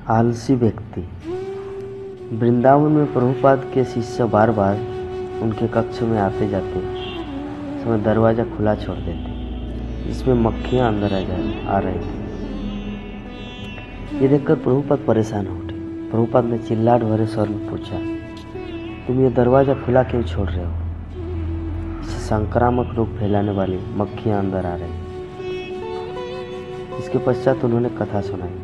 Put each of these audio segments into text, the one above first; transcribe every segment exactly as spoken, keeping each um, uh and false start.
आलसी व्यक्ति। वृंदावन में प्रभुपाद के शिष्य बार बार उनके कक्ष में आते जाते समय दरवाज़ा खुला छोड़ देते, जिसमें मक्खियाँ अंदर आ जा आ रही थी। ये देखकर प्रभुपाद परेशान हो उठे। प्रभुपाद ने चिल्लाहट भरे स्वर में पूछा, तुम ये दरवाज़ा खुला क्यों छोड़ रहे हो? इससे संक्रामक रोग फैलाने वाली मक्खियाँ अंदर आ रही। इसके पश्चात उन्होंने कथा सुनाई।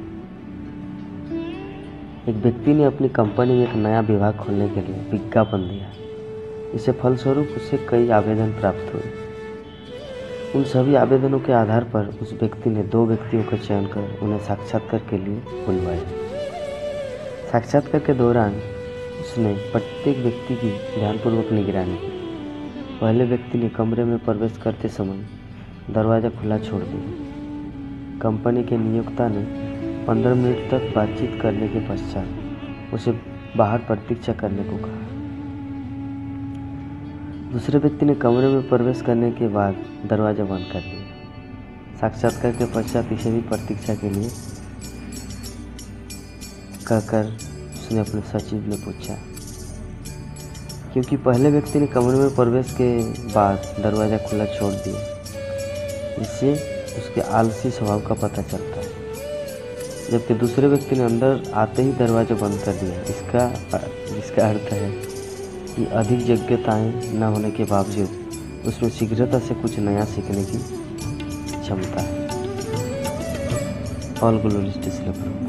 एक व्यक्ति ने अपनी कंपनी में एक नया विभाग खोलने के लिए विज्ञापन दिया। इससे फलस्वरूप उसे कई आवेदन प्राप्त हुए। उन सभी आवेदनों के आधार पर उस व्यक्ति ने दो व्यक्तियों का चयन कर उन्हें साक्षात्कार के लिए बुलवाया। साक्षात्कार के दौरान उसने प्रत्येक व्यक्ति की ध्यानपूर्वक निगरानी की। पहले व्यक्ति ने कमरे में प्रवेश करते समय दरवाज़ा खुला छोड़ दिया। कंपनी के नियोक्ता ने पंद्रह मिनट तक बातचीत करने के पश्चात उसे बाहर प्रतीक्षा करने को कहा। दूसरे व्यक्ति ने कमरे में प्रवेश करने के बाद दरवाज़ा बंद कर दिया। साक्षात्कार के पश्चात इसे भी प्रतीक्षा के लिए कहकर उसने अपने सचिव ने पूछा, क्योंकि पहले व्यक्ति ने कमरे में प्रवेश के बाद दरवाज़ा खुला छोड़ दिया। इससे उसके आलसी स्वभाव का पता चलता है, जबकि दूसरे व्यक्ति ने अंदर आते ही दरवाज़ा बंद कर दिया। इसका इसका अर्थ है कि अधिक योग्यताएं न होने के बावजूद उसमें शीघ्रता से कुछ नया सीखने की क्षमता है। All glory to Shri Prabhupada.